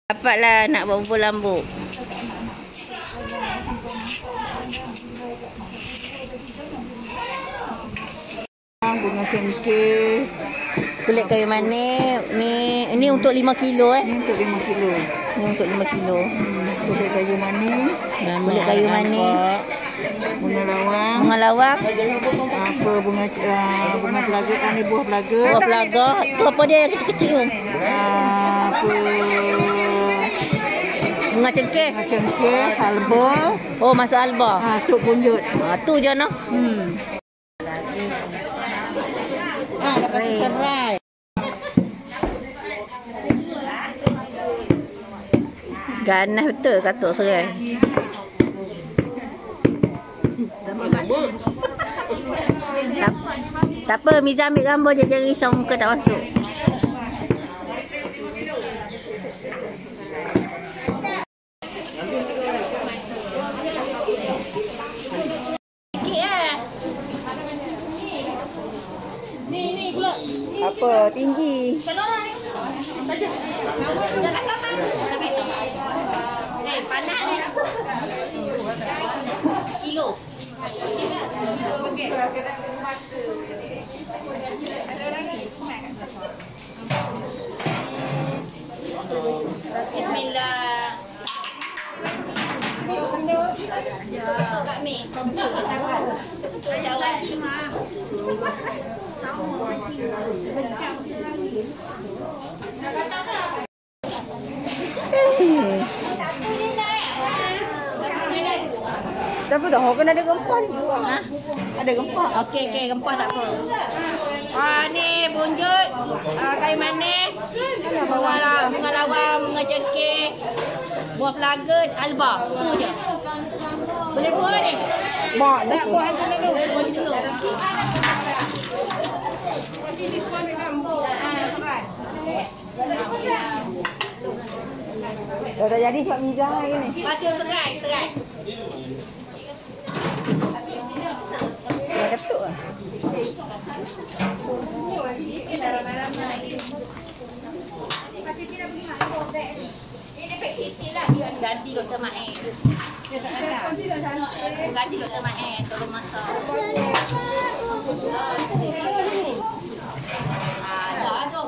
Dapatlah nak bumbul lambu. Bunga cengkeh. Kulit kayu manis. Ni untuk 5 kilo Ni untuk 5 kilo. Ni untuk 5 kilo. Kulit kayu manis. Kulit kayu manis. Bunga lawang. Bunga lawang. Apa bunga pelaga ni, buah pelaga. Buah pelaga. Tu apa dia kecil-kecil tu? Apa Bunga cengkeh. bunga cengkeh, halba. Oh, masuk alba. Sup bunjut. Tu je noh. Dapat serai. Ganas betul katuk serai. Tak apa, Miza ambil gambar je, jangan risau muka tak masuk. Apa tinggi? Panas ni. Kilo. Bismillah. Kak Mi. Ada awak cuma. Tapi dah kan ada gempar. Ada gempar. Okey, gempar tak apa. Ni bunjut, kayu manis, bunga lawang, bunga cengkeh, buah pelaga, alba. Tu je. Boleh buah ni? Mak nak buah hantar dulu. Boleh dulu. Dah jadi sebab Miza lagi ni. Pasir serai. Dah ketuk lah. Ganti Dr. Mae. Ganti Dr. Mae. Tolong masak. Dah tu.